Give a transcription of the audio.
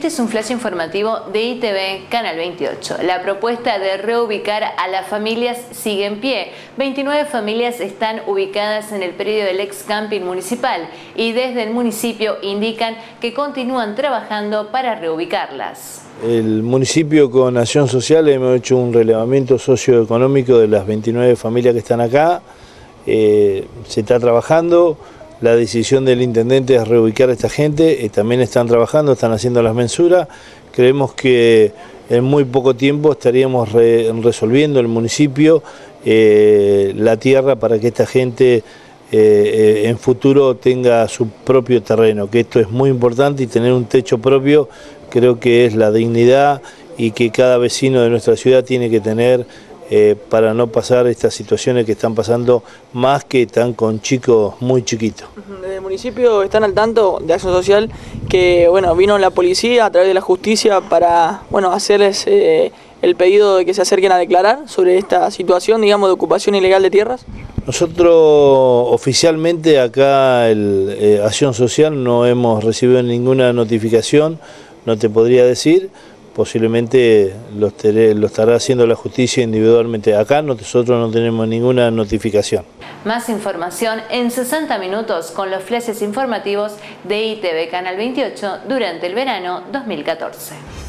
Este es un flash informativo de ITV Canal 28. La propuesta de reubicar a las familias sigue en pie. 29 familias están ubicadas en el predio del ex camping municipal y desde el municipio indican que continúan trabajando para reubicarlas. El municipio con Acción Social hemos hecho un relevamiento socioeconómico de las 29 familias que están acá. Se está trabajando. La decisión del intendente es reubicar a esta gente, también están trabajando, están haciendo las mensuras. Creemos que en muy poco tiempo estaríamos resolviendo el municipio la tierra para que esta gente en futuro tenga su propio terreno, que esto es muy importante, y tener un techo propio creo que es la dignidad y que cada vecino de nuestra ciudad tiene que tener para no pasar estas situaciones que están pasando, más que están con chicos muy chiquitos. Desde el municipio están al tanto de Acción Social que vino la policía a través de la justicia para hacerles el pedido de que se acerquen a declarar sobre esta situación, digamos, de ocupación ilegal de tierras. Nosotros oficialmente acá, Acción Social, no hemos recibido ninguna notificación, no te podría decir. Posiblemente lo estará haciendo la justicia individualmente. Acá nosotros no tenemos ninguna notificación. Más información en 60 minutos con los flashes informativos de ITV Canal 28 durante el verano 2014.